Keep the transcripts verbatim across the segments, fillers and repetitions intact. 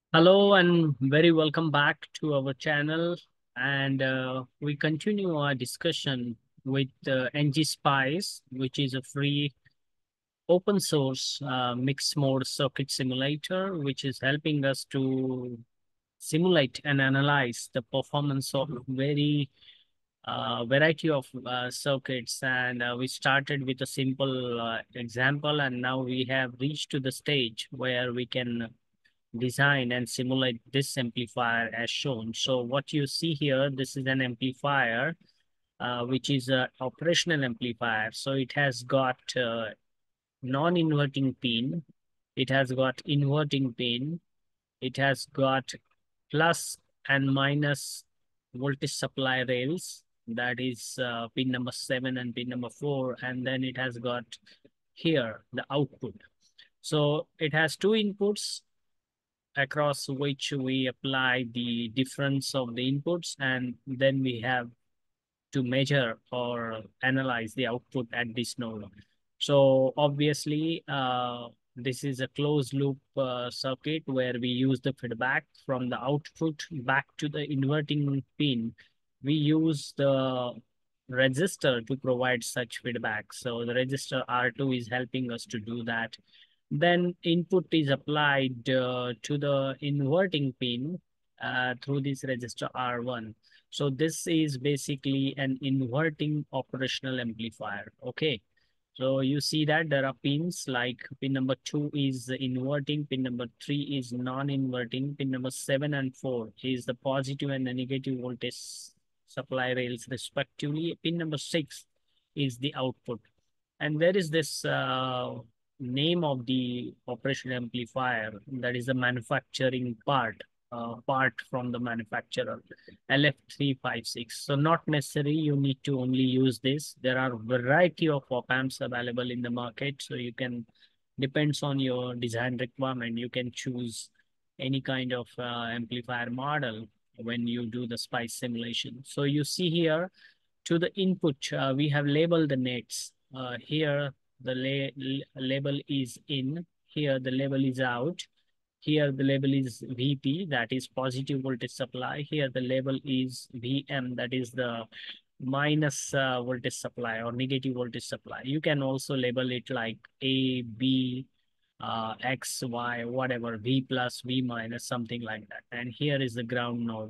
Hello and very welcome back to our channel. And uh, we continue our discussion with uh, N G Spice, which is a free open source uh, mixed mode circuit simulator, which is helping us to simulate and analyze the performance of very uh, variety of uh, circuits. And uh, we started with a simple uh, example, and now we have reached to the stage where we can design and simulate this amplifier as shown. So what you see here, this is an amplifier, uh, which is an operational amplifier. So it has got uh, non-inverting pin, it has got inverting pin, it has got plus and minus voltage supply rails, that is uh, pin number seven and pin number four, and then it has got here the output. So it has two inputs across which we apply the difference of the inputs, and then we have to measure or analyze the output at this node. So obviously, uh, this is a closed loop uh, circuit where we use the feedback from the output back to the inverting pin. We use the resistor to provide such feedback. So the resistor R two is helping us to do that. Then input is applied uh, to the inverting pin uh, through this resistor R one. So this is basically an inverting operational amplifier. Okay. So you see that there are pins like pin number two is inverting, pin number three is non-inverting, pin number seven and four is the positive and the negative voltage supply rails respectively. Pin number six is the output. And there is this uh, name of the operation amplifier, that is the manufacturing part, uh, part from the manufacturer, L F three five six. So not necessary you need to only use this. There are variety of op amps available in the market. So you can, depends on your design requirement, you can choose any kind of uh, amplifier model when you do the SPICE simulation. So you see here, to the input, uh, we have labeled the nets. Uh, here, the la label is in. Here, the label is out. Here, the label is V P, that is positive voltage supply. Here, the label is V M, that is the minus uh, voltage supply or negative voltage supply. You can also label it like A, B, uh, X, Y, whatever, V plus, V minus, something like that. And here is the ground node.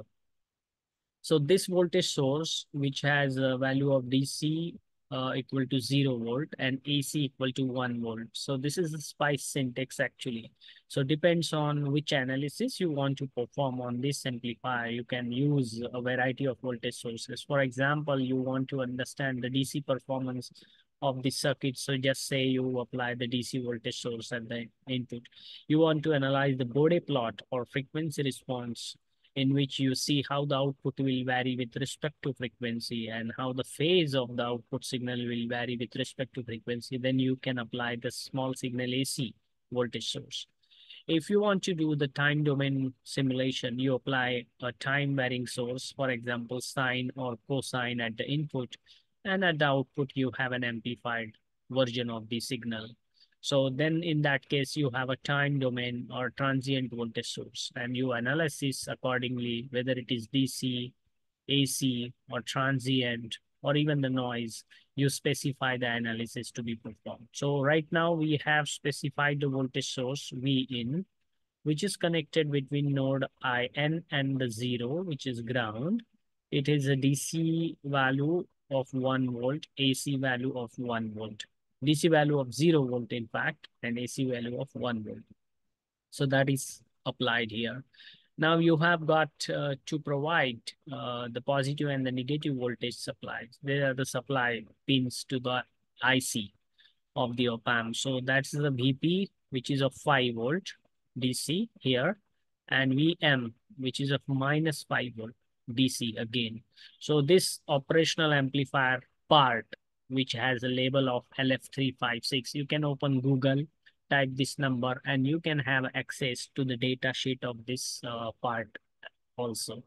So this voltage source, which has a value of D C uh, equal to zero volt and A C equal to one volt. So this is the SPICE syntax actually. So depends on which analysis you want to perform on this amplifier. You can use a variety of voltage sources. For example, you want to understand the D C performance of the circuit. So just say you apply the D C voltage source at the input. You want to analyze the Bode plot or frequency response, in which you see how the output will vary with respect to frequency and how the phase of the output signal will vary with respect to frequency. Then you can apply the small signal A C voltage source. If you want to do the time domain simulation, you apply a time varying source, for example, sine or cosine at the input, and at the output, you have an amplified version of the signal. So then in that case, you have a time domain or transient voltage source, and you analyze this accordingly, whether it is D C, A C, or transient, or even the noise. You specify the analysis to be performed. So right now we have specified the voltage source V in, which is connected between node I N and the zero, which is ground. It is a D C value of one volt, A C value of one volt. D C value of zero volt, in fact, and A C value of one volt. So that is applied here. Now you have got uh, to provide uh, the positive and the negative voltage supplies. They are the supply pins to the I C of the op amp. So that's the V P, which is of five volt D C here, and V M, which is of minus five volt D C again. So this operational amplifier part, which has a label of L F three five six, you can open Google, type this number, and you can have access to the data sheet of this uh, part also.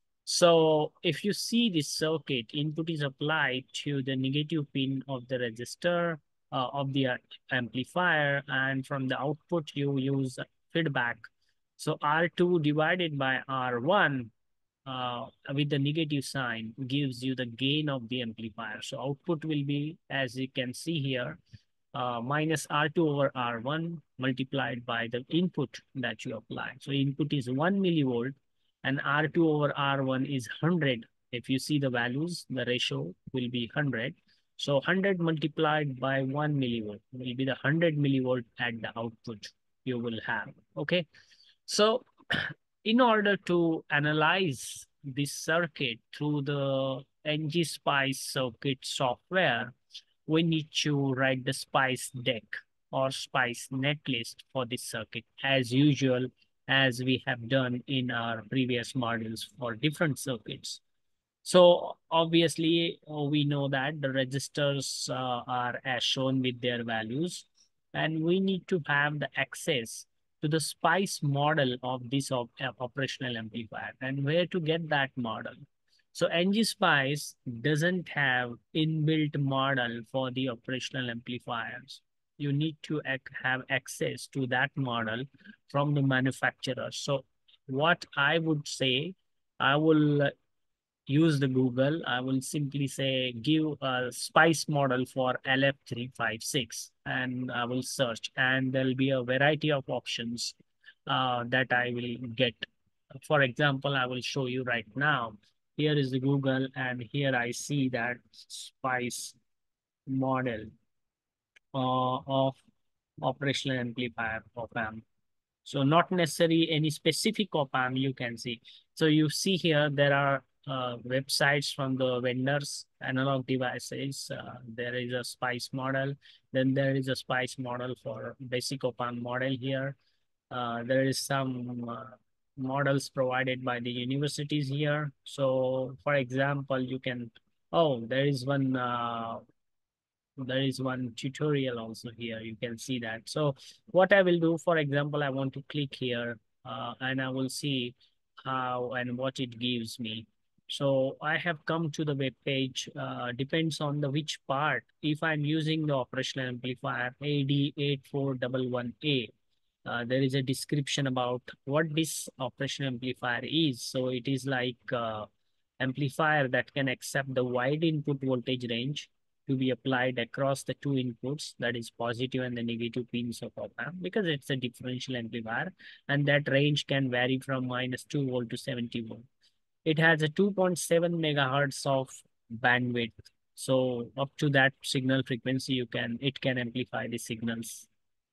So if you see this circuit, input is applied to the negative pin of the resistor uh, of the amplifier, and from the output you use feedback So R two divided by R one uh, with the negative sign gives you the gain of the amplifier. So output will be, as you can see here, uh, minus R two over R one multiplied by the input that you apply. So input is one millivolt and R two over R one is one hundred. If you see the values, the ratio will be one hundred. So one hundred multiplied by one millivolt will be the one hundred millivolt at the output you will have. Okay. So in order to analyze this circuit through the ngSpice circuit software, we need to write the SPICE deck or SPICE netlist for this circuit as usual, as we have done in our previous modules for different circuits. So obviously uh, we know that the registers uh, are as shown with their values, and we need to have the access to the SPICE model of this op uh, operational amplifier and where to get that model. So ngSpice doesn't have inbuilt model for the operational amplifiers. You need to ac have access to that model from the manufacturer. So what I would say, I will use the Google, I will simply say give a SPICE model for L F three five six and I will search and there'll be a variety of options uh, that I will get. For example, I will show you right now. Here is the Google and here I see that SPICE model uh, of operational amplifier op-amp. So not necessarily any specific op-amp you can see. So you see here, there are uh, websites from the vendors, analog devices. Uh, there is a SPICE model. Then there is a SPICE model for basic op-amp model here. Uh, there is some uh, models provided by the universities here. So for example, you can, oh, there is one uh, there is one tutorial also here. You can see that. So what I will do, for example, I want to click here uh, and I will see how and what it gives me. So I have come to the web page, uh, depends on the which part. If I'm using the operational amplifier A D eight four one one A, uh, there is a description about what this operational amplifier is. So it is like uh, amplifier that can accept the wide input voltage range to be applied across the two inputs, that is positive and the negative pins of op-amp, because it's a differential amplifier and that range can vary from minus two volt to seventy volt. It has a two point seven megahertz of bandwidth. So up to that signal frequency, you can it can amplify the signals.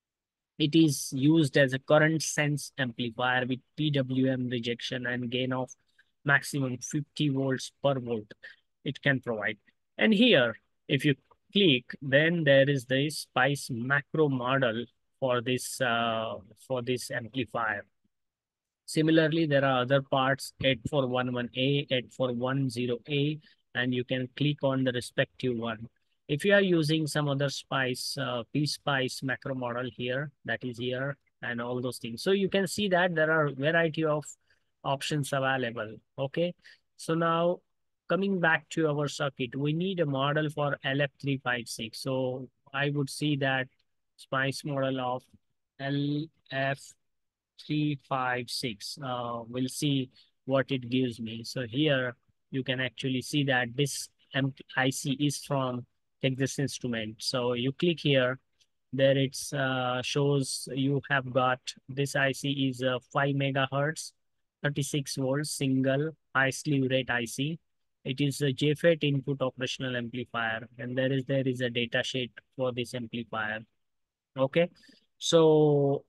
It is used as a current sense amplifier with P W M rejection and gain of maximum fifty volts per volt it can provide. And here, if you click, then there is the SPICE macro model for this uh, for this amplifier. Similarly, there are other parts, eight four one one A, eight four one zero A, and you can click on the respective one. If you are using some other SPICE, uh, P-SPICE macro model here, that is here, and all those things. So you can see that there are variety of options available. Okay. So now coming back to our circuit, we need a model for L F three five six. So I would see that SPICE model of L F three five six. Uh, we'll see what it gives me. So here you can actually see that this I C is from Texas Instrument. So you click here, there it's uh, shows you have got this I C is a five megahertz, thirty-six volts, single high slew rate I C. It is a J FET input operational amplifier, and there is there is a data sheet for this amplifier. Okay, so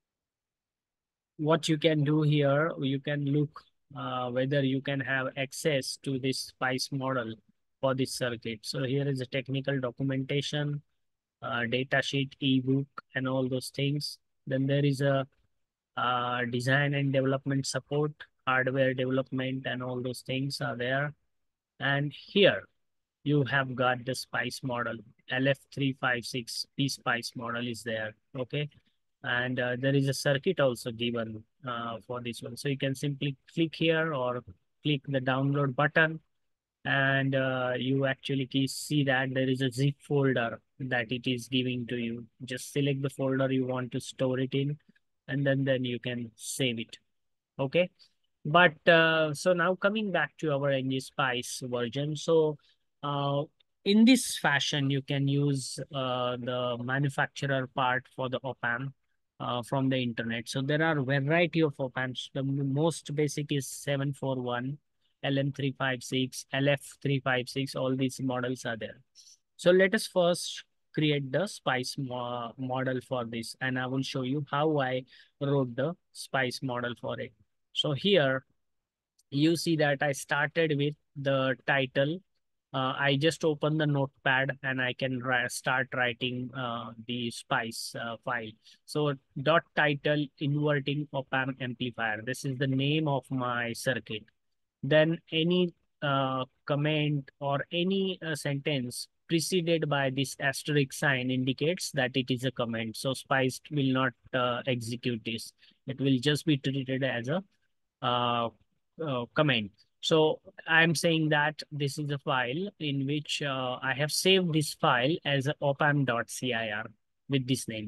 what you can do here, you can look uh, whether you can have access to this SPICE model for this circuit. So here is a technical documentation, uh, data sheet, ebook, and all those things. Then there is a uh, design and development support, hardware development, and all those things are there. And here you have got the SPICE model, L F three five six P-SPICE model is there. Okay. And uh, there is a circuit also given uh, for this one. So you can simply click here or click the download button and uh, you actually see that there is a zip folder that it is giving to you. Just select the folder you want to store it in and then, then you can save it. Okay. But uh, so now coming back to our ngSpice version. So uh, in this fashion, you can use uh, the manufacturer part for the op-amp uh, from the internet. So there are variety of op-amps. The m- most basic is seven forty-one, L M three fifty-six, L F three fifty-six. All these models are there. So let us first create the Spice mo model for this, and I will show you how I wrote the Spice model for it. So here you see that I started with the title. Uh, I just open the notepad and I can ri- start writing uh, the Spice uh, file. So dot title inverting op-amp amplifier. This is the name of my circuit. Then any uh, comment or any uh, sentence preceded by this asterisk sign indicates that it is a comment. So Spice will not uh, execute this. It will just be treated as a uh, uh, comment. So I'm saying that this is a file in which uh, I have saved this file as a opamp.cir with this name,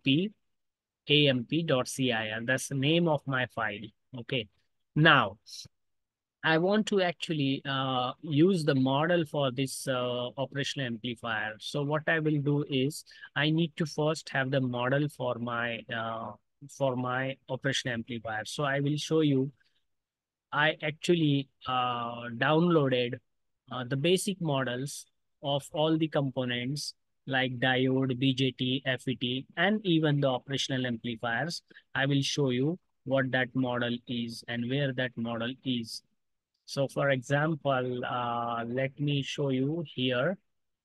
opamp.cir. That's the name of my file. Okay. Now, I want to actually uh, use the model for this uh, operational amplifier. So what I will do is I need to first have the model for my uh, for my operational amplifier. So I will show you. I actually uh, downloaded uh, the basic models of all the components like diode, B J T, F E T, and even the operational amplifiers. I will show you what that model is and where that model is. So for example, uh, let me show you here.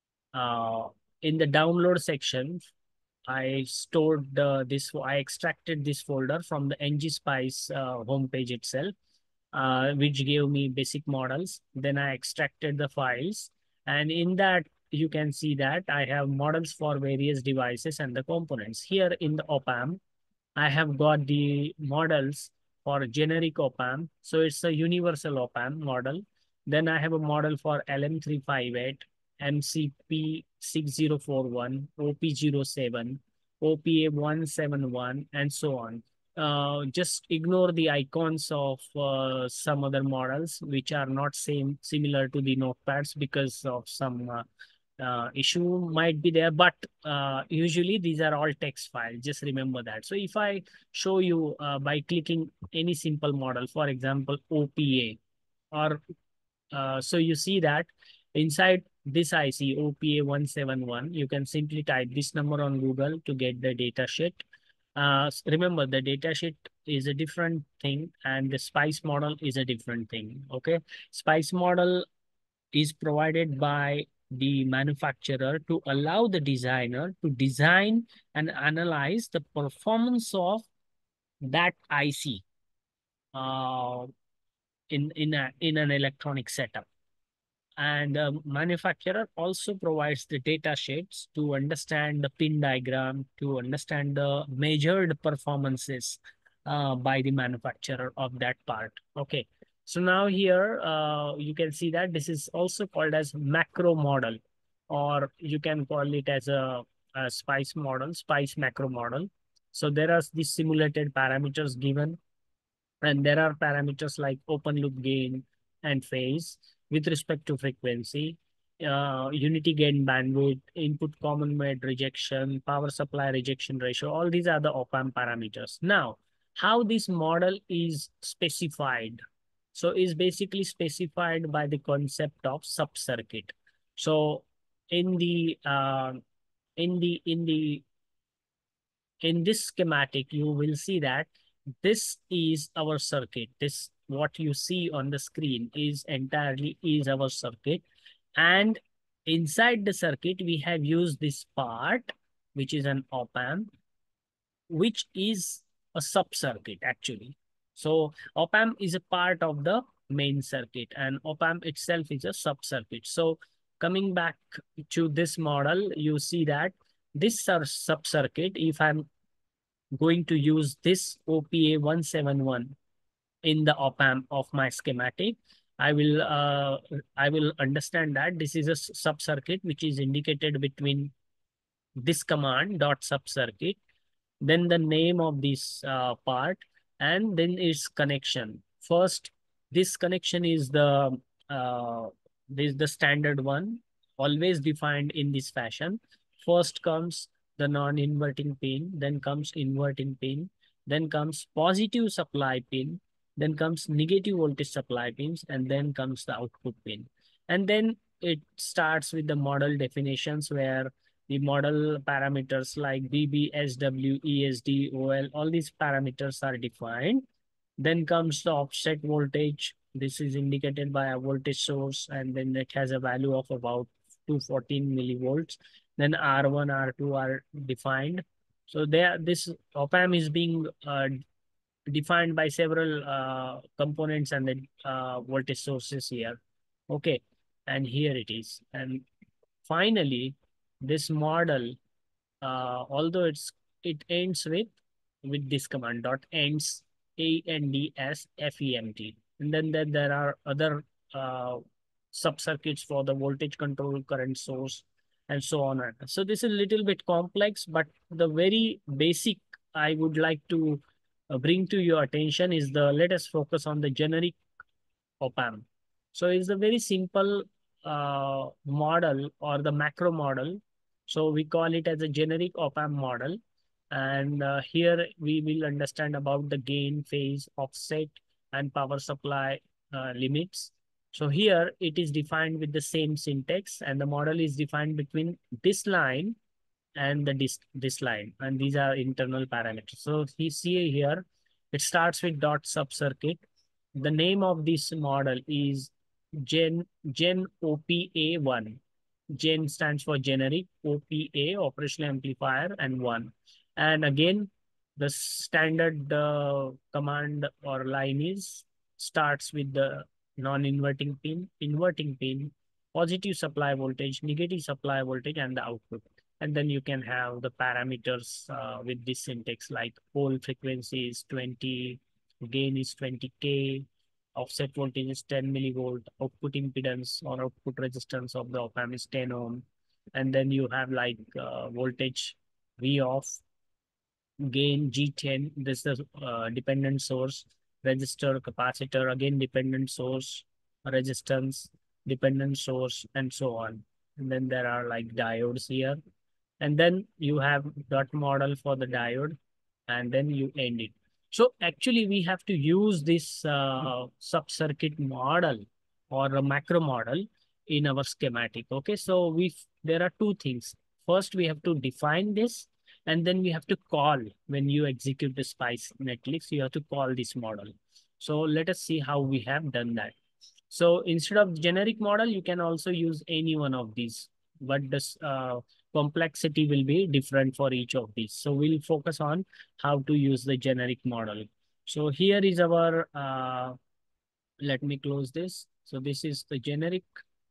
Uh, in the download section, I stored the, this, I extracted this folder from the ngSpice uh, homepage itself, uh, which gave me basic models. Then I extracted the files. And in that, you can see that I have models for various devices and the components. Here in the op-amp, I have got the models for generic op-amp. So it's a universal op-amp model. Then I have a model for L M three fifty-eight, M C P six zero four one, O P zero seven, O P A one seventy-one, and so on. Uh, just ignore the icons of uh, some other models which are not same similar to the notepads because of some uh, uh, issue might be there, but uh, usually these are all text files. Just remember that. So if I show you uh, by clicking any simple model, for example, O P A, or uh, so you see that inside this I C O P A one seventy-one, you can simply type this number on Google to get the data sheet. Uh, remember, the data sheet is a different thing and the Spice model is a different thing. Okay. Spice model is provided by the manufacturer to allow the designer to design and analyze the performance of that I C uh, in in a, in an electronic setup. And um, manufacturer also provides the data sheets to understand the pin diagram, to understand the measured performances uh, by the manufacturer of that part. Okay. So now here uh, you can see that this is also called as macro model, or you can call it as a, a spice model, spice macro model. So there are these simulated parameters given, and there are parameters like open loop gain and phase with respect to frequency, uh, unity gain bandwidth, input common mode rejection, power supply rejection ratio. All these are the op-amp parameters. Now, how this model is specified? So is basically specified by the concept of sub-circuit. So in the uh, in the in the in this schematic, you will see that this is our circuit. This, what you see on the screen, is entirely is our circuit. And inside the circuit, we have used this part, which is an op-amp, which is a sub-circuit actually. So op-amp is a part of the main circuit and op-amp itself is a sub-circuit. So coming back to this model, you see that this sub-circuit, if I'm going to use this O P A one seventy-one in the op-amp of my schematic, I will uh, I will understand that this is a sub-circuit which is indicated between this command dot sub-circuit then the name of this uh, part, and then its connection. First, this connection is the uh, this is the standard one, always defined in this fashion. First comes the non-inverting pin, then comes inverting pin, then comes positive supply pin, then comes negative voltage supply pins, and then comes the output pin. And then it starts with the model definitions where the model parameters like B B, S W, E S D, O L, all these parameters are defined. Then comes the offset voltage. This is indicated by a voltage source, and then it has a value of about two hundred fourteen millivolts. Then R one, R two are defined. So there, this op-amp is being uh, defined by several uh, components and the uh, voltage sources here. Okay, and here it is. And finally, this model, uh, although it's it ends with with this command dot ends A N D S F E M T, and then there, there are other uh, sub circuits for the voltage control, current source, and so on. So this is a little bit complex, but the very basic I would like to uh, bring to your attention is the let us focus on the generic op-amp. So it's a very simple uh, model or the macro model. So we call it as a generic op-amp model. And uh, here we will understand about the gain, phase, offset, and power supply uh, limits. So here it is defined with the same syntax, and the model is defined between this line and the this, this line. And these are internal parameters. So you see here, it starts with dot subcircuit. The name of this model is Gen Gen O P A one. Gen stands for generic, O P A, operational amplifier, and one. And again, the standard uh, command or line is starts with the non-inverting pin, inverting pin, positive supply voltage, negative supply voltage, and the output. And then you can have the parameters uh, with this syntax like pole frequency is twenty, gain is twenty K, offset voltage is ten millivolt, output impedance or output resistance of the op-amp is ten ohm. And then you have like uh, voltage V off, gain G ten, this is the uh, dependent source, resistor, capacitor, again dependent source, resistance, dependent source, and so on. And then there are like diodes here. And then you have dot model for the diode, and then you end it. So actually we have to use this uh, sub-circuit model or a macro model in our schematic. Okay, so we there are two things. First, we have to define this, and then we have to call when you execute the Spice Netlist, you have to call this model. So let us see how we have done that. So instead of generic model, you can also use any one of these, but this uh, complexity will be different for each of these. So we'll focus on how to use the generic model. So here is our, uh, let me close this. So this is the generic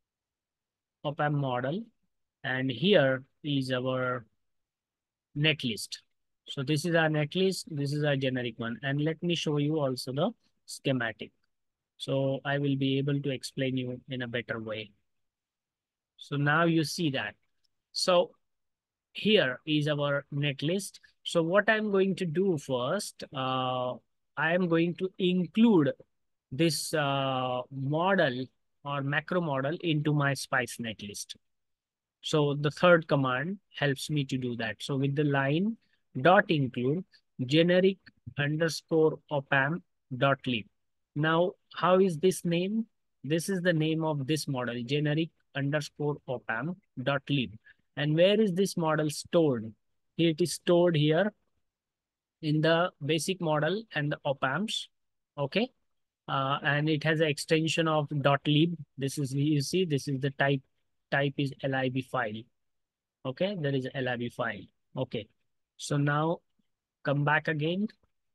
op-amp model. And here is our netlist. So this is our netlist. This is our generic one. And let me show you also the schematic. So I will be able to explain you in a better way. So now you see that. So here is our netlist. So what I'm going to do first, uh, I am going to include this uh, model or macro model into my Spice netlist. So the third command helps me to do that. So with the line dot include generic underscore op-amp dot lib. Now, how is this name? This is the name of this model, generic underscore op-amp dot lib. And where is this model stored? It is stored here in the basic model and the op-amps. Okay. Uh, and it has an extension of .lib. This is, you see, this is the type, type is lib file. Okay, there is a lib file. Okay, so now come back again.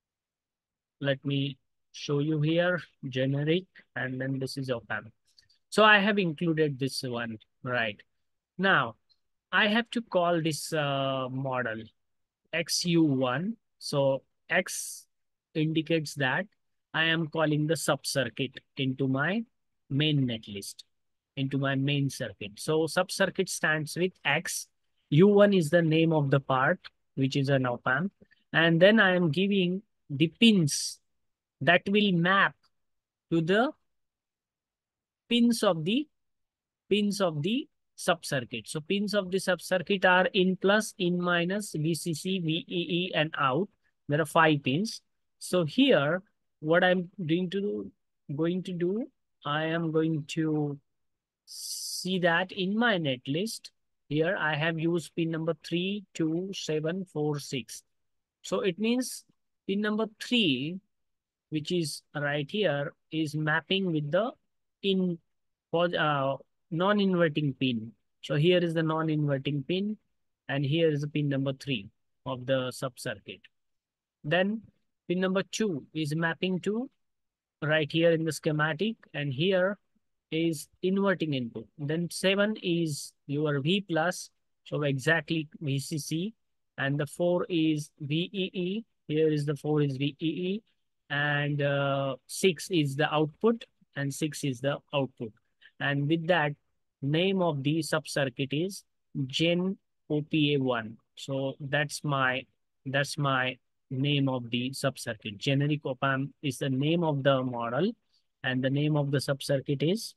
Let me show you here, generic, and then this is op-amp. So I have included this one, right? Now, I have to call this uh, model X U one. So X indicates that I am calling the sub-circuit into my main netlist, into my main circuit. So sub-circuit stands with X. U one is the name of the part, which is an op-amp. And then I am giving the pins that will map to the pins of the pins of the sub-circuit. So pins of the sub-circuit are in plus, in minus, V C C, V E E, and out. There are five pins. So here, what I'm doing to do, going to do, I am going to see that in my netlist, here I have used pin number three, two, seven, four, six. So it means pin number three, which is right here, is mapping with the in uh, non-inverting pin. So here is the non-inverting pin, and here is the pin number three of the sub-circuit. Then pin number two is mapping to right here in the schematic, and here is inverting input. Then seven is your V plus, so exactly V C C, and the four is V E E. Here is the four is V E E, and uh, six is the output, and six is the output. And with that, name of the sub-circuit is Gen O P A one. So that's my that's my name of the sub-circuit. Generic op-amp is the name of the model, and the name of the sub-circuit is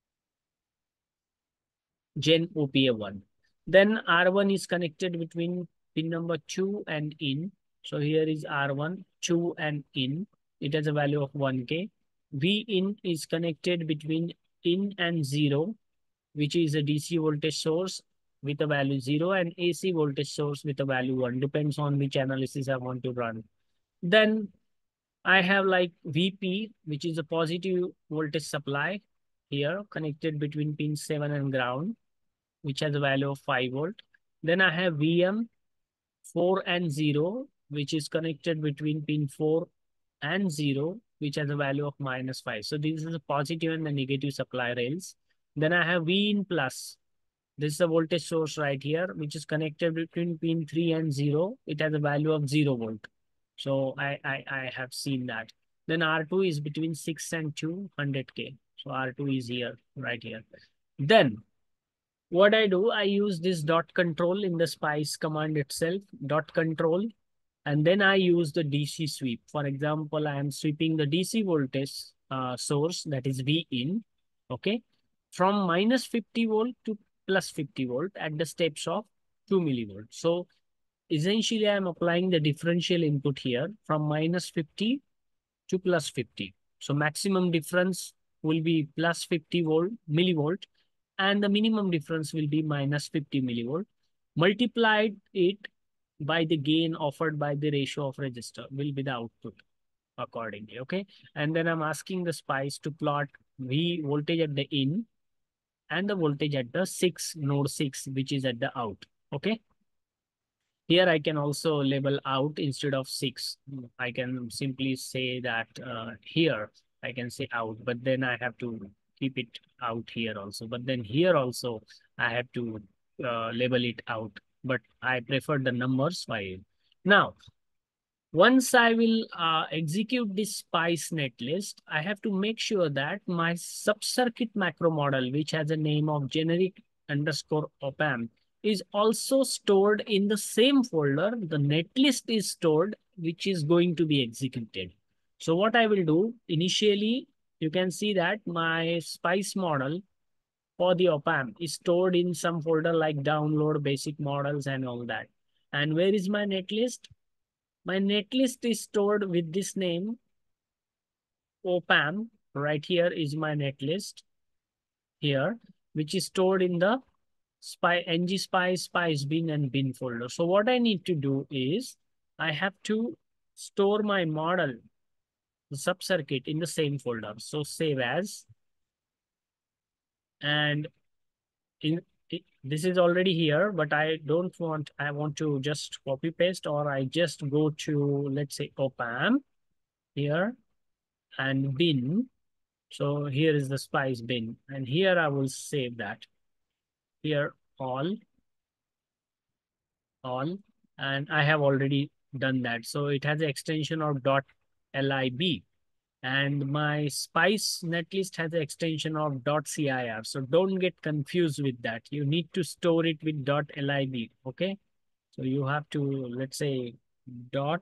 Gen O P A one. Then R one is connected between pin number two and in. So here is R one, two and in. It has a value of one K. V in is connected between in and zero, which is a D C voltage source with a value zero, and A C voltage source with a value one. Depends on which analysis I want to run. Then I have like V P, which is a positive voltage supply here connected between pin seven and ground, which has a value of five volt. Then I have V M four and zero, which is connected between pin four and zero, which has a value of minus five. So this is a positive and the negative supply rails. Then I have V in plus. This is a voltage source right here, which is connected between pin three and zero. It has a value of zero volt. So I, I, I have seen that. Then R two is between six and two, one hundred K. So R two is here, right here. Then what I do, I use this dot control in the spice command itself, dot control, and then I use the D C sweep. For example, I am sweeping the D C voltage uh, source, that is V in, okay, from minus fifty volt to plus fifty volt at the steps of two millivolt. So essentially, I am applying the differential input here from minus fifty to plus fifty. So maximum difference will be plus fifty volt millivolt, and the minimum difference will be minus fifty millivolt. Multiplied it by the gain offered by the ratio of resistor will be the output accordingly, okay? And then I'm asking the spice to plot V voltage at the in and the voltage at the six, node six, which is at the out, okay? Here I can also label out instead of six. I can simply say that uh, here I can say out, but then I have to keep it out here also. But then here also I have to uh, label it out, but I prefer the numbers five. Now, once I will uh, execute this spice netlist, I have to make sure that my sub-circuit macro model, which has a name of generic underscore op-amp, is also stored in the same folder. The netlist is stored, which is going to be executed. So what I will do, initially, you can see that my spice model for the op-amp is stored in some folder like download, basic models, and all that. And where is my netlist? My netlist is stored with this name, op-amp. Right here is my netlist here, which is stored in the Spy, ngSpice, spice bin, and bin folder. So what I need to do is I have to store my model, the sub-circuit, in the same folder. So save as, and in it, this is already here, but I don't want, I want to just copy paste, or I just go to, let's say, op-amp here and bin. So here is the spice bin, and here I will save that. Here all, all, and I have already done that. So it has an extension of .lib, and my spice netlist has an extension of .cir. So don't get confused with that. You need to store it with .lib, okay? So you have to, let's say, dot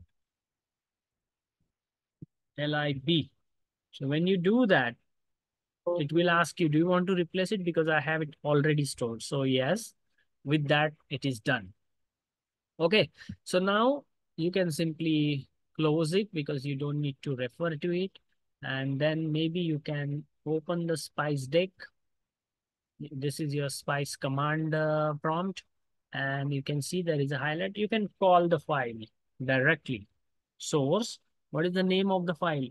lib. So when you do that, it will ask you, do you want to replace it? Because I have it already stored. So yes, with that, it is done. Okay, so now you can simply close it because you don't need to refer to it. And then maybe you can open the Spice deck. This is your Spice command uh, prompt. And you can see there is a highlight. You can call the file directly. Source. What is the name of the file?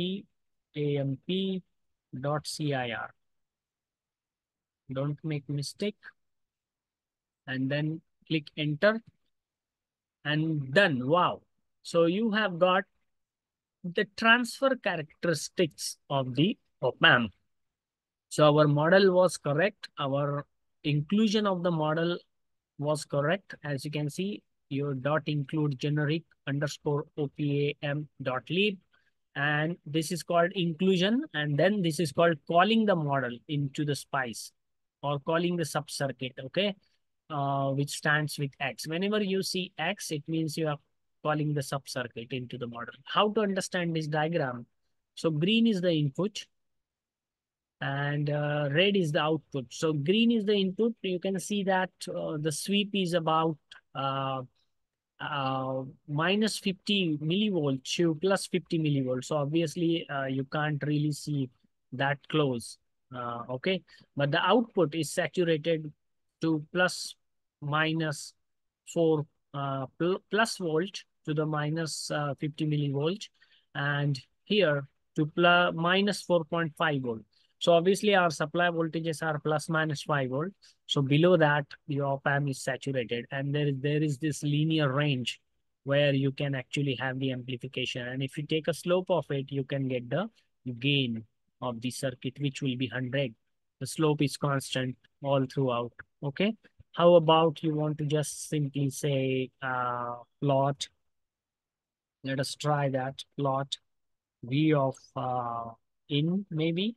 opamp.cir. Don't make mistake. And then click enter and done. Wow. So you have got the transfer characteristics of the op-amp. So our model was correct. Our inclusion of the model was correct. As you can see, your dot include generic underscore opam dot lib. And this is called inclusion. And then this is called calling the model into the spice or calling the subcircuit. Okay. Uh, which stands with X. Whenever you see X, it means you are calling the subcircuit into the model. How to understand this diagram? So green is the input and uh, red is the output. So green is the input. You can see that uh, the sweep is about uh, uh, minus fifty millivolt to plus fifty millivolts. So obviously uh, you can't really see that close. Uh, okay, but the output is saturated to plus minus four uh, pl plus volt to the minus uh, fifty millivolt, and here to plus minus four point five volt. So obviously our supply voltages are plus minus five volt. So below that, the op-amp is saturated, and there is there is this linear range where you can actually have the amplification. And if you take a slope of it, you can get the gain of the circuit, which will be one hundred. The slope is constant all throughout. Okay. How about you want to just simply say uh, plot? Let us try that plot V of uh, in maybe.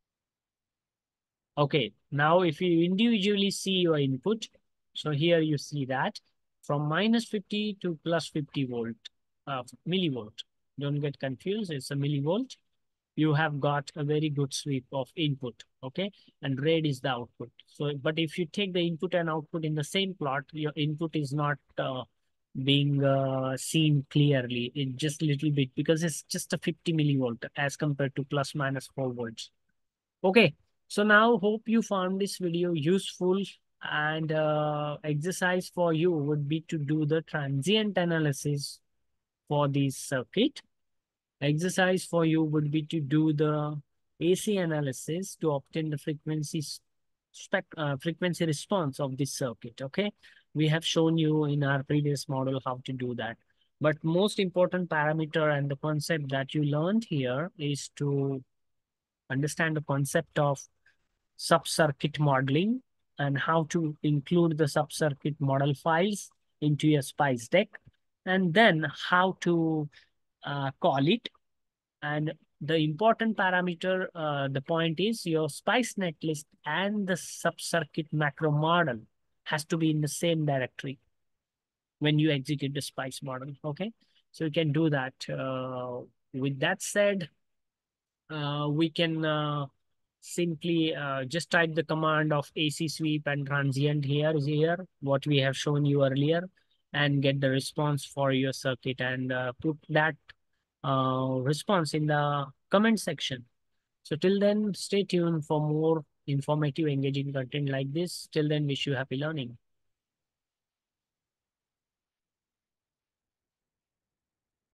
Okay, now if you individually see your input, so here you see that from minus fifty to plus fifty volt, uh, millivolt. Don't get confused, it's a millivolt. You have got a very good sweep of input, okay? And red is the output. So, but if you take the input and output in the same plot, your input is not uh, being uh, seen clearly. It just a little bit because it's just a fifty millivolt as compared to plus minus four volts. Okay, so now hope you found this video useful, and uh, exercise for you would be to do the transient analysis for this circuit. Exercise for you would be to do the A C analysis to obtain the frequency spec uh, frequency response of this circuit. Okay, we have shown you in our previous model how to do that. But most important parameter and the concept that you learned here is to understand the concept of sub-circuit modeling and how to include the sub-circuit model files into your SPICE deck, and then how to uh, call it. And the important parameter, uh, the point is your SPICE netlist and the sub-circuit macro model has to be in the same directory when you execute the SPICE model. Okay, so you can do that. Uh, with that said, uh, we can uh, simply uh, just type the command of A C sweep and transient here is here, what we have shown you earlier, and get the response for your circuit, and uh, put that uh, response in the comment section. So till then, stay tuned for more informative, engaging content like this. Till then, wish you happy learning.